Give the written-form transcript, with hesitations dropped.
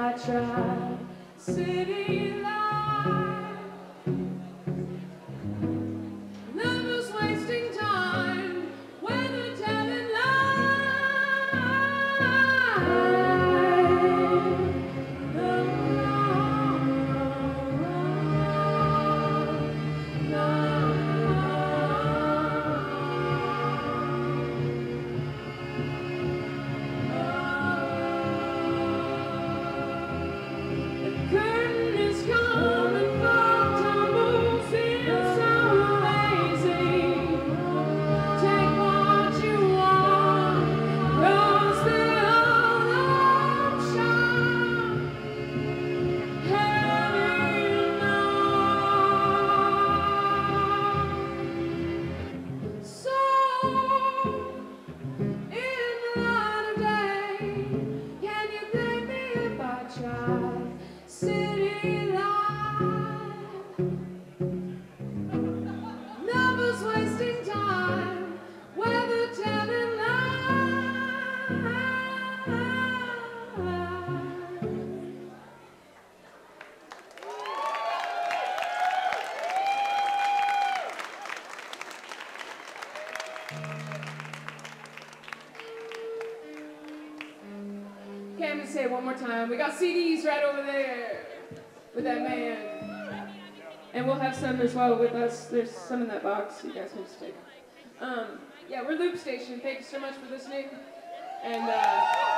I try. City life, never's wasting time, weather telling curtain is coming from tumble, feels so lazy. Take what you want, 'cause the other option heavy enough. So in the light of day, can you blame me if I try? City life, never's wasting time, weather telling lies. Can we say it one more time? We got CDs right over there with that man. And we'll have some as well with us. There's some in that box you guys can just take. Yeah, we're Loop Station. Thank you so much for listening. And